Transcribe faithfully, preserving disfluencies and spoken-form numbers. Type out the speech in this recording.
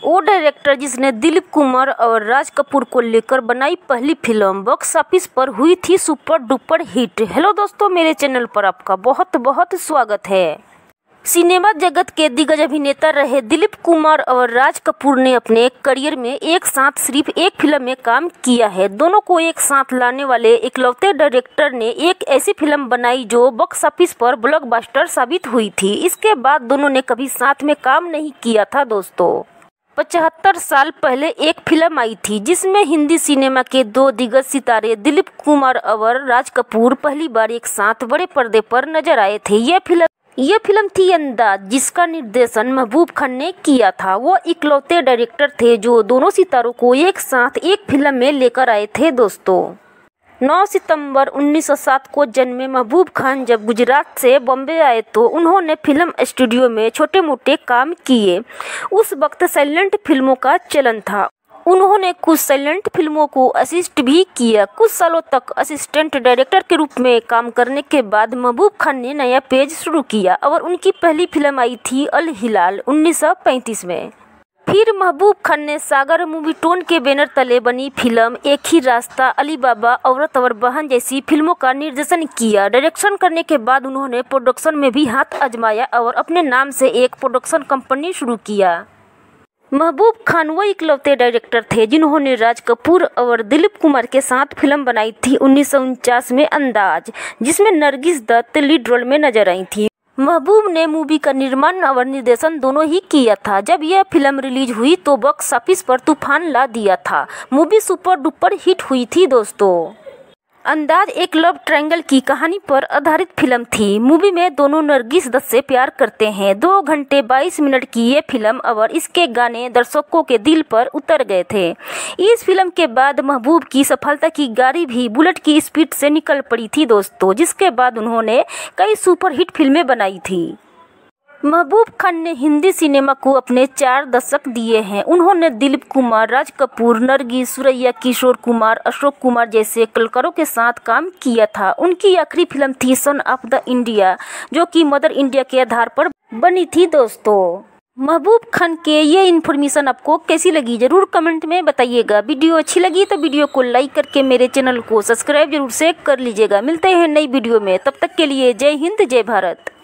वो डायरेक्टर जिसने दिलीप कुमार और राज कपूर को लेकर बनाई पहली फिल्म बॉक्स ऑफिस पर हुई थी सुपर डुपर हिट। हेलो दोस्तों, मेरे चैनल पर आपका बहुत बहुत स्वागत है। सिनेमा जगत के दिग्गज अभिनेता रहे दिलीप कुमार और राज कपूर ने अपने करियर में एक साथ सिर्फ एक फिल्म में काम किया है। दोनों को एक साथ लाने वाले इकलौते डायरेक्टर ने एक ऐसी फिल्म बनाई जो बॉक्स ऑफिस पर ब्लॉकबस्टर साबित हुई थी। इसके बाद दोनों ने कभी साथ में काम नहीं किया था। दोस्तों, पचहत्तर साल पहले एक फिल्म आई थी जिसमें हिंदी सिनेमा के दो दिग्गज सितारे दिलीप कुमार और राज कपूर पहली बार एक साथ बड़े पर्दे पर नजर आए थे। यह फिल्म यह फिल्म थी अंदाज, जिसका निर्देशन महबूब खान ने किया था। वो इकलौते डायरेक्टर थे जो दोनों सितारों को एक साथ एक फिल्म में लेकर आए थे। दोस्तों, नौ सितंबर उन्नीस सौ सात को जन्मे महबूब खान जब गुजरात से बॉम्बे आए तो उन्होंने फिल्म स्टूडियो में छोटे मोटे काम किए। उस वक्त साइलेंट फिल्मों का चलन था। उन्होंने कुछ साइलेंट फिल्मों को असिस्ट भी किया। कुछ सालों तक असिस्टेंट डायरेक्टर के रूप में काम करने के बाद महबूब खान ने नया पेज शुरू किया और उनकी पहली फिल्म आई थी अल हिलाल उन्नीस सौ पैंतीस में। फिर महबूब खान ने सागर मूवी टोन के बैनर तले बनी फिल्म एक ही रास्ता, अली बाबा, औरत और बहन जैसी फिल्मों का निर्देशन किया। डायरेक्शन करने के बाद उन्होंने प्रोडक्शन में भी हाथ आजमाया और अपने नाम से एक प्रोडक्शन कंपनी शुरू किया। महबूब खान वो इकलौते डायरेक्टर थे जिन्होंने राज कपूर और दिलीप कुमार के साथ फिल्म बनाई थी उन्नीस सौ उनचास में अंदाज, जिसमें नरगिस दत्त लीड रोल में नजर आई थी। महबूब ने मूवी का निर्माण और निर्देशन दोनों ही किया था। जब यह फिल्म रिलीज हुई तो बॉक्स ऑफिस पर तूफान ला दिया था। मूवी सुपर डुपर हिट हुई थी। दोस्तों, अंदाज एक लव ट्रायंगल की कहानी पर आधारित फिल्म थी। मूवी में दोनों नरगिस दत्त से प्यार करते हैं। दो घंटे बाईस मिनट की ये फिल्म और इसके गाने दर्शकों के दिल पर उतर गए थे। इस फिल्म के बाद महबूब की सफलता की गाड़ी भी बुलेट की स्पीड से निकल पड़ी थी। दोस्तों, जिसके बाद उन्होंने कई सुपरहिट फिल्में बनाई थी। महबूब खान ने हिंदी सिनेमा को अपने चार दशक दिए हैं। उन्होंने दिलीप कुमार, राज कपूर, नरगिस, सुरैया, किशोर कुमार, अशोक कुमार जैसे कलाकारों के साथ काम किया था। उनकी आखिरी फिल्म थी सन ऑफ द इंडिया, जो कि मदर इंडिया के आधार पर बनी थी। दोस्तों, महबूब खान के ये इन्फॉर्मेशन आपको कैसी लगी जरूर कमेंट में बताइएगा। वीडियो अच्छी लगी तो वीडियो को लाइक करके मेरे चैनल को सब्सक्राइब जरूर से कर लीजिएगा। मिलते हैं नई वीडियो में, तब तक के लिए जय हिंद, जय भारत।